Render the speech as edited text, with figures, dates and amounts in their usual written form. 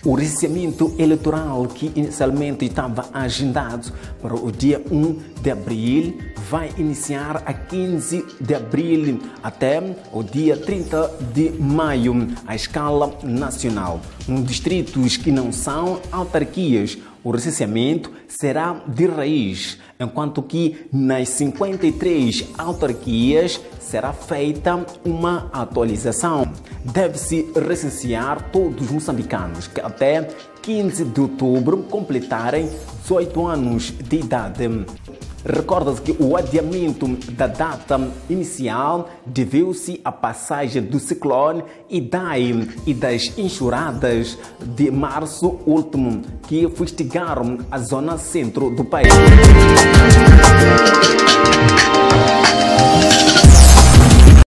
O recenseamento eleitoral, que inicialmente estava agendado para o dia 1 de abril, vai iniciar a 15 de abril até o dia 30 de maio, à escala nacional. Nos distritos que não são autarquias, o recenseamento será de raiz, enquanto que nas 53 autarquias será feita uma atualização. Deve-se recensear todos os moçambicanos que até 15 de outubro completarem 18 anos de idade. Recorda-se que o adiamento da data inicial deveu-se à passagem do ciclone Idai e das enxurradas de março último, que fustigaram a zona centro do país.